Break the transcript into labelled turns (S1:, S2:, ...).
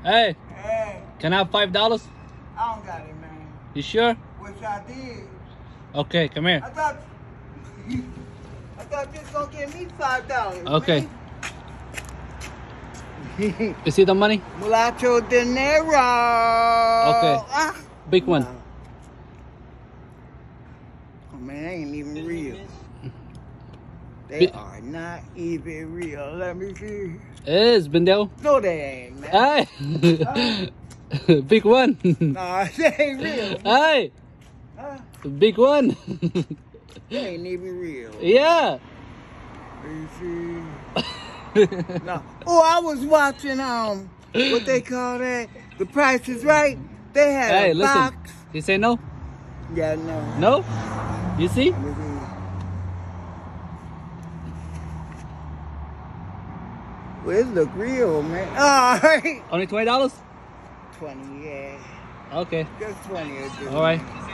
S1: Hey,
S2: Hey,
S1: can I have $5?
S2: I don't got it, man.
S1: You sure?
S2: Wish I did.
S1: Okay, come here.
S2: I thought you was gonna give me $5.
S1: Okay.
S2: Man.
S1: You see the money?
S2: Mulatto dinero.
S1: Okay.
S2: Ah.
S1: Big one.
S2: No. Oh man, they ain't even real. They are not even real. Let me see.
S1: Is Bendel?
S2: No, they ain't, man.
S1: Hey! Big one.
S2: Nah, they ain't real.
S1: Hey!
S2: Huh?
S1: Big one.
S2: They ain't even real.
S1: Yeah.
S2: Let me see. No. Oh, I was watching what they call that? The Price is Right. They had
S1: Hey,
S2: a
S1: listen.
S2: box.
S1: You say no?
S2: Yeah, no.
S1: No? You see?
S2: Let me see. Well, it look real, man. All right.
S1: Only $20?
S2: 20, yeah.
S1: Okay.
S2: Just 20 will do.
S1: All right.